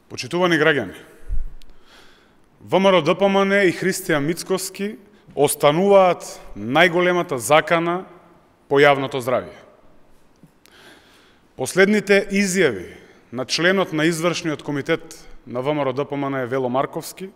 Почитувани граѓани, ВМРО-ДПМН и Христијан Мицкоски остануваат најголемата закана по јавното здравје. Последните изјави на членот на извршниот комитет на ВМРО-ДПМН Вело Марковски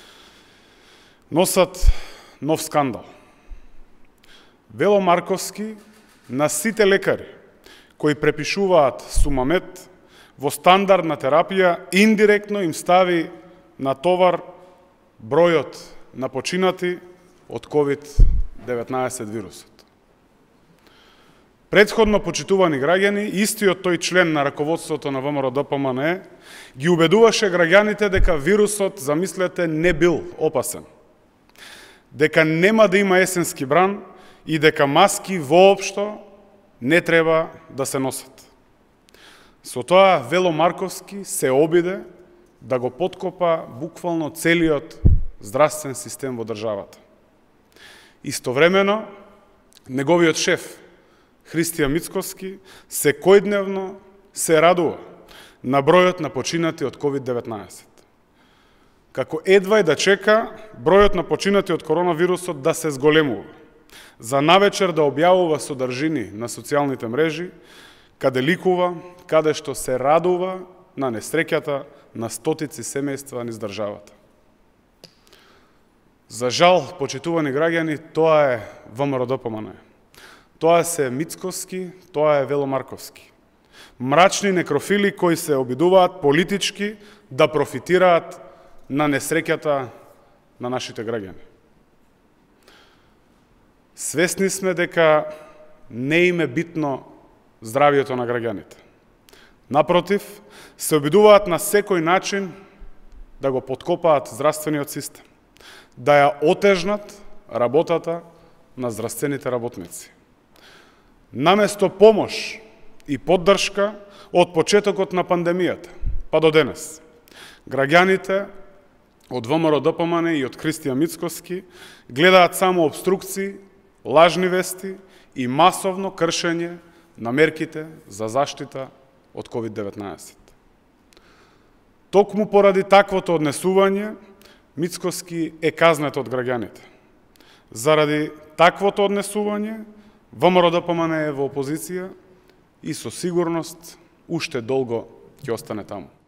носат нов скандал. Вело Марковски на сите лекари кои препишуваат Сумамет во стандардна терапија индиректно им стави на товар бројот на починати од COVID-19 вирусот. Претходно, почитувани граѓани, истиот тој член на раководството на ВМРО-ДПМН ги убедуваше граѓаните дека вирусот, замислете, не бил опасен, дека нема да има есенски бран и дека маски воопшто не треба да се носат. Со тоа Вело Марковски се обиде да го поткопа буквално целиот здравствен систем во државата. Истовремено, неговиот шеф, Христијан Мицкоски, секојдневно се радува на бројот на починати од COVID-19. Како едвај да чека бројот на починати од коронавирусот да се зголемува, за навечер да објавува содржини на социјалните мрежи, каде ликува, каде што се радува на несреќата на стотици семејства низ државата. За жал, почитувани граѓани, тоа е ВМРО-ДПМН. Тоа се Мицкоски, тоа е Вело Марковски. Мрачни некрофили кои се обидуваат политички да профитираат на несреќата на нашите граѓани. Свесни сме дека не им е битно здравието на граѓаните. Напротив, се обидуваат на секој начин да го поткопаат здравствениот систем, да ја отежнат работата на здравствените работници. Наместо помош и поддршка од почетокот на пандемијата па до денес, граѓаните од ВМРО-ДПМН и од Христијан Мицкоски гледаат само обструкции, лажни вести и масовно кршење на мерките за заштита од COVID-19. Токму поради таквото однесување, Мицкоски е казнет од граѓаните. Заради таквото однесување, ВМРО-ДПМН е во опозиција и со сигурност уште долго ќе остане таму.